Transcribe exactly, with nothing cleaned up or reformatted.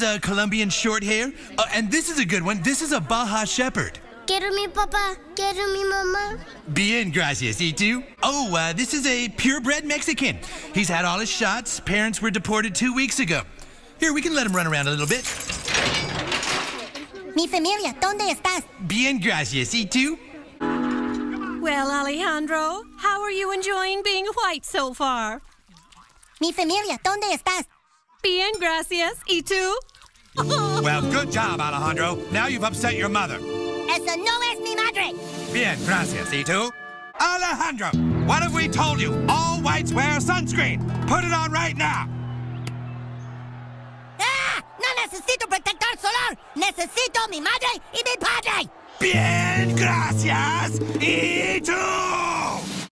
a Colombian Shorthair. Uh, and this is a good one. This is a Baja Shepherd. Quiero mi papá. Quiero mi mamá. Bien, gracias, ¿y tú? Oh, uh, this is a purebred Mexican. He's had all his shots. Parents were deported two weeks ago. Here, we can let him run around a little bit. Mi familia, ¿dónde estás? Bien, gracias, ¿y tú? Well, Alejandro, how are you enjoying being white so far? Mi familia, ¿dónde estás? Bien, gracias. ¿Y tú? Well, good job, Alejandro. Now you've upset your mother. Esa no es mi madre. Bien, gracias. ¿Y tú? Alejandro, what have we told you? All whites wear sunscreen. Put it on right now. ¡Ah! ¡No necesito protector solar! ¡Necesito mi madre y mi padre! Bien, gracias. ¿Y tú?